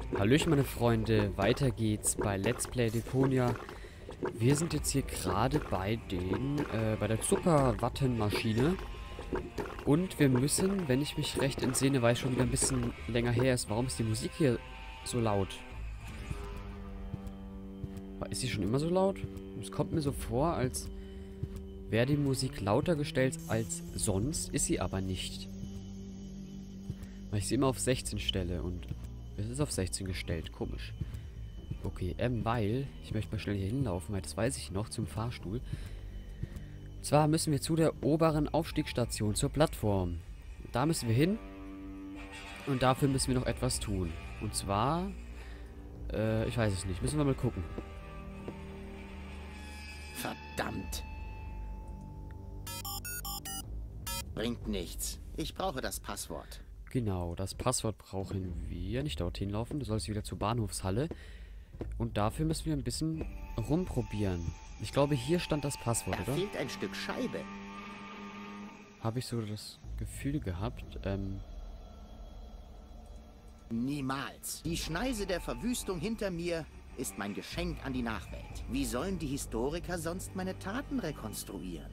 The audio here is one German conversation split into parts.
Hallöchen meine Freunde, weiter geht's bei Let's Play Deponia. Wir sind jetzt hier gerade bei der Zuckerwattenmaschine. Und wir müssen, wenn ich mich recht entsinne, weil es schon wieder ein bisschen länger her ist, warum ist die Musik hier so laut? Ist sie schon immer so laut? Es kommt mir so vor, als wäre die Musik lauter gestellt als sonst, ist sie aber nicht. Weil ich sie immer auf 16 stelle und es ist auf 16 gestellt. Komisch. Okay, weil ich möchte mal schnell hier hinlaufen, weil das weiß ich noch, zum Fahrstuhl. Und zwar müssen wir zu der oberen Aufstiegsstation, zur Plattform. Da müssen wir hin. Und dafür müssen wir noch etwas tun. Und zwar, ich weiß es nicht. Müssen wir mal gucken. Verdammt. Bringt nichts. Ich brauche das Passwort. Genau, das Passwort brauchen wir. Nicht dorthin laufen, du sollst wieder zur Bahnhofshalle. Und dafür müssen wir ein bisschen rumprobieren. Ich glaube, hier stand das Passwort, Da oder? fehlt ein Stück Scheibe. Habe ich so das Gefühl gehabt. Niemals. Die Schneise der Verwüstung hinter mir ist mein Geschenk an die Nachwelt. Wie sollen die Historiker sonst meine Taten rekonstruieren?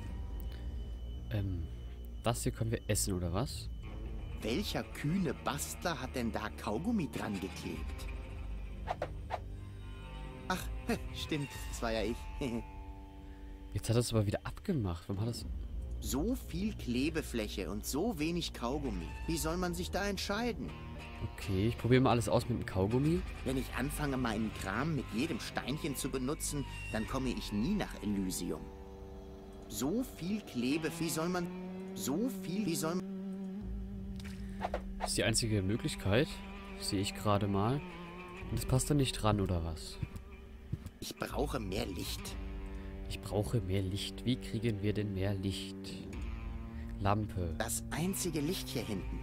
Das hier können wir essen, oder was? Welcher kühne Bastler hat denn da Kaugummi dran geklebt? Ach, stimmt, das war ja ich. Jetzt hat er es aber wieder abgemacht. Warum hat das... So viel Klebefläche und so wenig Kaugummi. Wie soll man sich da entscheiden? Okay, ich probiere mal alles aus mit dem Kaugummi. Wenn ich anfange, meinen Kram mit jedem Steinchen zu benutzen, dann komme ich nie nach Elysium. So viel wie soll man... wie soll man... Das ist die einzige Möglichkeit. Sehe ich gerade mal. Und das passt da nicht dran, oder was? Ich brauche mehr Licht. Ich brauche mehr Licht. Wie kriegen wir denn mehr Licht? Lampe. Das einzige Licht hier hinten.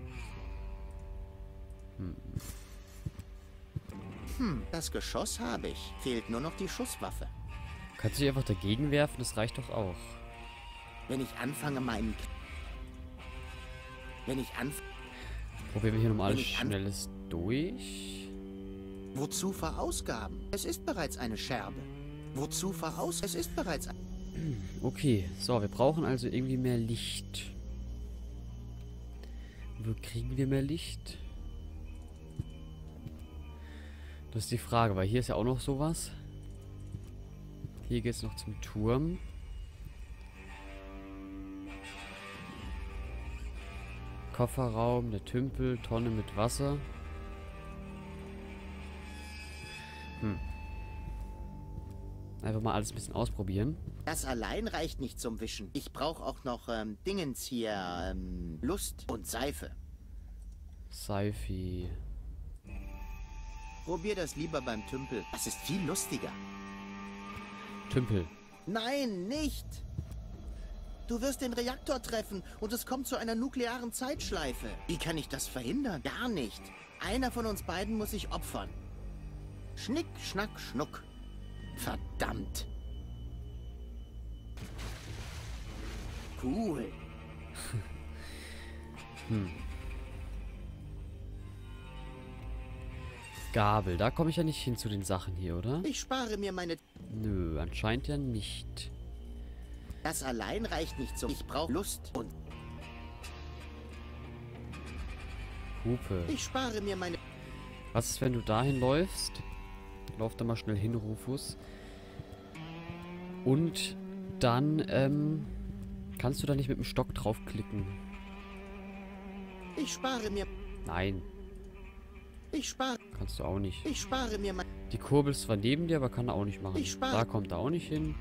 Das Geschoss habe ich. Fehlt nur noch die Schusswaffe. Kannst du dich einfach dagegen werfen? Das reicht doch auch. Wenn ich anfange, Probieren wir hier nochmal Wenn alles ich Schnelles durch. Wozu verausgaben? Es ist bereits eine Scherbe. Wozu verausgaben? Es ist bereits ein... Okay, so, wir brauchen also irgendwie mehr Licht. Wo kriegen wir mehr Licht? Das ist die Frage, weil hier ist ja auch noch sowas. Hier geht es noch zum Turm. Kofferraum, der Tümpel, Tonne mit Wasser. Einfach mal alles ein bisschen ausprobieren. Das allein reicht nicht zum Wischen. Ich brauche auch noch Dingens hier, Lust und Seife. Seifi. Probier das lieber beim Tümpel. Das ist viel lustiger. Tümpel. Nein, nicht! Du wirst den Reaktor treffen und es kommt zu einer nuklearen Zeitschleife. Wie kann ich das verhindern? Gar nicht. Einer von uns beiden muss sich opfern. Schnick, schnack, schnuck. Verdammt. Cool. Gabel. Da komme ich ja nicht hin zu den Sachen hier, oder? Ich spare mir meine... Nö, anscheinend ja nicht. Das allein reicht nicht zum... Ich brauche Lust und... Hupe. Ich spare mir meine... Was ist, wenn du dahin läufst? Lauf da mal schnell hin, Rufus. Und dann, kannst du da nicht mit dem Stock draufklicken? Ich spare mir... Nein, Ich spare... kannst du auch nicht. Ich spare mir mein... Die Kurbel ist zwar neben dir, aber kann er auch nicht machen. Ich spare- Da kommt er auch nicht hin.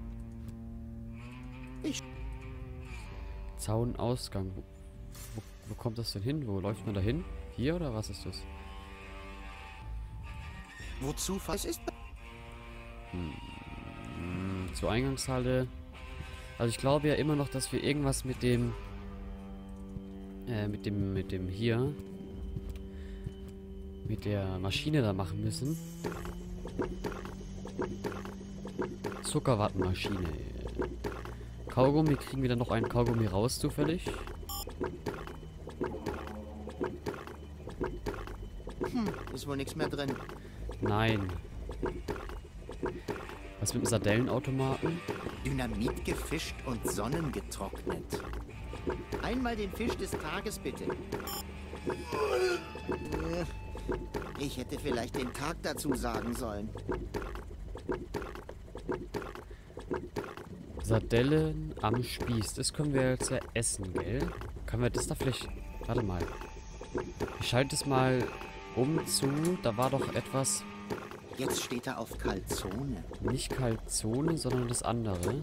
Ich... Zaunausgang. Wo kommt das denn hin? Wo läuft man da hin? Hier oder was ist das? Wozu... Es ist... Zur Eingangshalle. Also ich glaube ja immer noch, dass wir irgendwas mit dem hier mit der Maschine da machen müssen. Zuckerwattenmaschine. Kaugummi, kriegen wir dann noch einen Kaugummi raus zufällig? Ist wohl nichts mehr drin. Nein. Was mit dem Sardellenautomaten? Dynamit gefischt und sonnengetrocknet. Einmal den Fisch des Tages, bitte. Ich hätte vielleicht den Tag dazu sagen sollen. Sardellen am Spieß. Das können wir jetzt ja essen, gell? Können wir das da vielleicht... Warte mal. Ich schalte es mal um zu... Da war doch etwas... Jetzt steht er auf Calzone. Nicht Calzone, sondern das andere.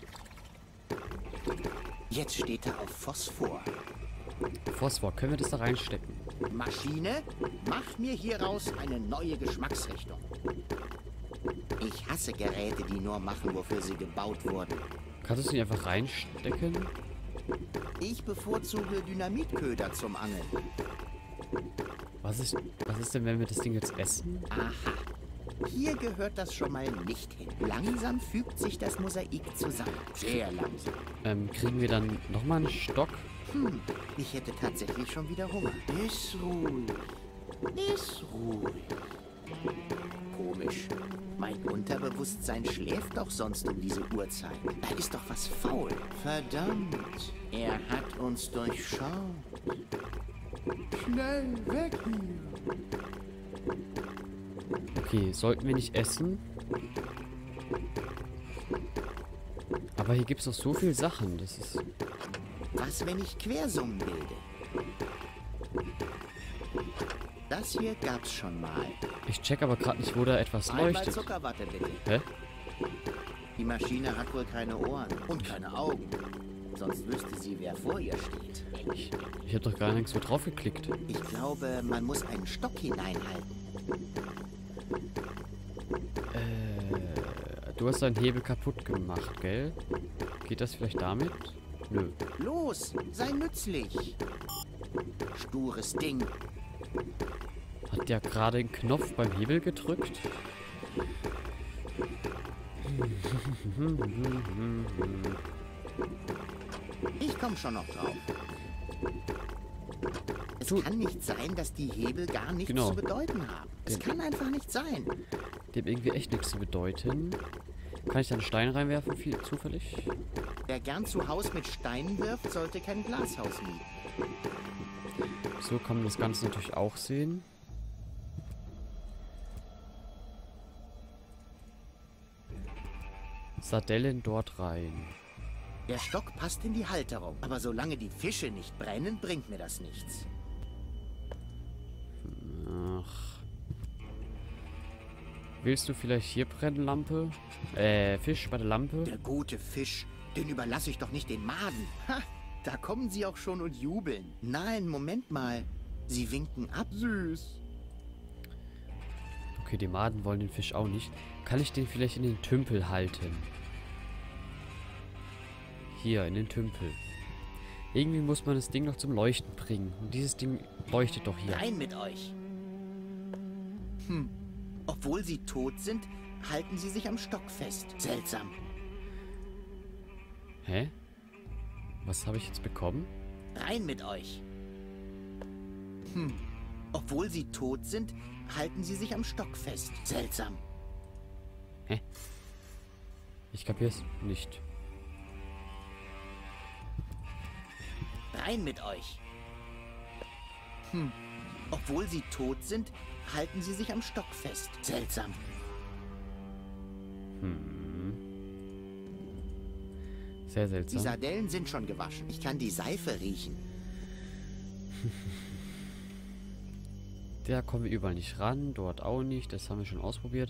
Jetzt steht er auf Phosphor. Phosphor. Können wir das da reinstecken? Maschine, mach mir hieraus eine neue Geschmacksrichtung. Ich hasse Geräte, die nur machen, wofür sie gebaut wurden. Kannst du es nicht einfach reinstecken? Ich bevorzuge Dynamitköder zum Angeln. Was ist denn, wenn wir das Ding jetzt essen? Aha. Hier gehört das schon mal nicht hin. Langsam fügt sich das Mosaik zusammen. Sehr langsam. Kriegen wir dann nochmal einen Stock? Ich hätte tatsächlich schon wieder Hunger. Ist ruhig. Ist ruhig. Komisch. Mein Unterbewusstsein schläft doch sonst um diese Uhrzeit. Da ist doch was faul. Verdammt. Er hat uns durchschaut. Schnell weg hier. Okay, sollten wir nicht essen? Aber hier gibt es noch so viele Sachen. Das ist... Was, wenn ich Quersummen bilde? Das hier gab's schon mal. Ich check aber gerade nicht, wo da etwas Einmal leuchtet. Zuckerwatte, bitte. Hä? Die Maschine hat wohl keine Ohren und keine Augen. Sonst wüsste sie, wer vor ihr steht. Ich habe doch gar nichts so drauf geklickt. Ich glaube, man muss einen Stock hineinhalten. Du hast deinen Hebel kaputt gemacht, gell? Geht das vielleicht damit? Nö. Los, sei nützlich. Stures Ding. Hat der gerade den Knopf beim Hebel gedrückt? Ich komme schon noch drauf. Es kann nicht sein, dass die Hebel gar nichts zu bedeuten haben. Es kann einfach nicht sein. Die haben irgendwie echt nichts zu bedeuten. Kann ich da einen Stein reinwerfen, zufällig? Wer gern zu Haus mit Steinen wirft, sollte kein Glashaus mieten. So kann man das Ganze natürlich auch sehen. Sardellen dort rein. Der Stock passt in die Halterung. Aber solange die Fische nicht brennen, bringt mir das nichts. Ach. Willst du vielleicht hier brennen, Lampe? Fisch bei der Lampe? Der gute Fisch, den überlasse ich doch nicht den Maden. Ha, da kommen sie auch schon und jubeln. Nein, Moment mal. Sie winken ab. Süß. Okay, die Maden wollen den Fisch auch nicht. Kann ich den vielleicht in den Tümpel halten? Hier, in den Tümpel. Irgendwie muss man das Ding noch zum Leuchten bringen. Und dieses Ding leuchtet doch hier. Rein mit euch. Obwohl sie tot sind, halten sie sich am Stock fest. Seltsam. Hä? Was habe ich jetzt bekommen? Rein mit euch. Obwohl sie tot sind, halten sie sich am Stock fest. Seltsam. Hä? Ich kapier's nicht. Rein mit euch. Obwohl sie tot sind, halten sie sich am Stock fest. Seltsam. Sehr seltsam. Die Sardellen sind schon gewaschen. Ich kann die Seife riechen. Da kommen wir überall nicht ran. Dort auch nicht. Das haben wir schon ausprobiert.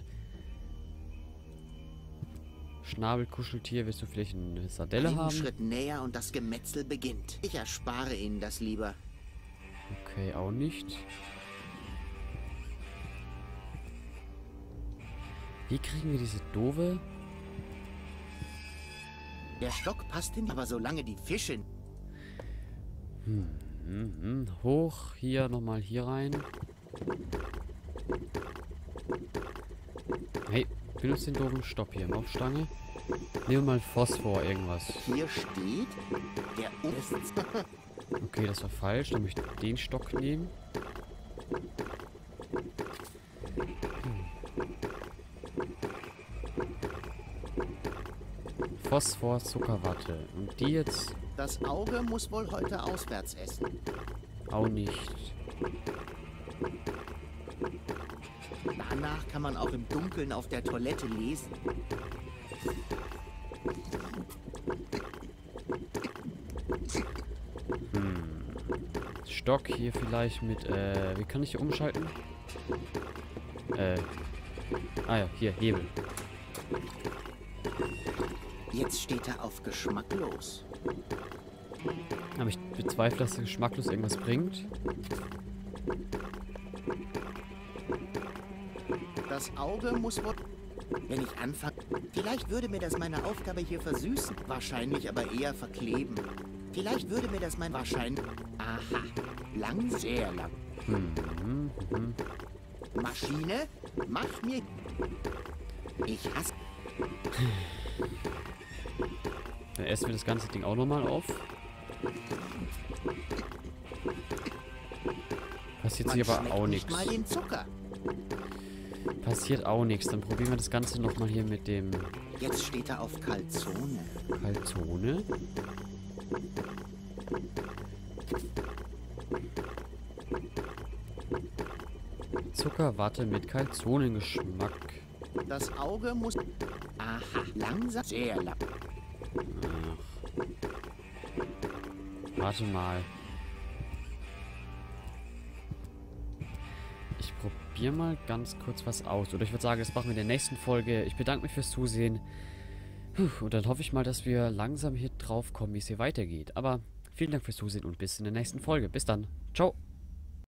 Schnabelkuscheltier. Willst du vielleicht eine Sardelle Einen haben? Schritt näher und das Gemetzel beginnt. Ich erspare Ihnen das lieber. Okay, auch nicht. Wie kriegen wir diese doofe... Der Stock passt hin, aber solange die Fische... Hoch, hier, nochmal hier rein. Hey, benutze den doofen Stopp hier. Laufstange. Nehmen wir mal Phosphor, irgendwas. Hier steht... Der Okay, das war falsch. Dann möchte ich den Stock nehmen. Phosphor, Zuckerwatte. Und die jetzt Das Auge muss wohl heute auswärts essen. auch nicht. Danach kann man auch im Dunkeln auf der Toilette lesen. Stock hier vielleicht mit, wie kann ich hier umschalten? Ah ja, hier, Hebel. Jetzt steht er auf geschmacklos. Aber ich bezweifle, dass der geschmacklos irgendwas bringt. Das Auge muss wohl... Wenn ich anfange... Vielleicht würde mir das meine Aufgabe hier versüßen. Wahrscheinlich aber eher verkleben. Vielleicht würde mir das mein... Wahrscheinlich... Aha. Lang, sehr lang. Maschine, mach mir... Ich hasse... Dann essen wir das ganze Ding auch nochmal auf. Passiert sich aber auch nichts. Mal den Zucker. Passiert auch nichts. Dann probieren wir das Ganze nochmal hier mit dem Jetzt steht er auf Calzone. Calzone. Zuckerwatte mit Calzonengeschmack. Das Auge muss... Aha, langsam, sehr lang. Warte mal. Ich probiere mal ganz kurz was aus. Oder ich würde sagen, das machen wir in der nächsten Folge. Ich bedanke mich fürs Zusehen. Und dann hoffe ich mal, dass wir langsam hier drauf kommen, wie es hier weitergeht. Aber vielen Dank fürs Zusehen und bis in der nächsten Folge. Bis dann. Ciao.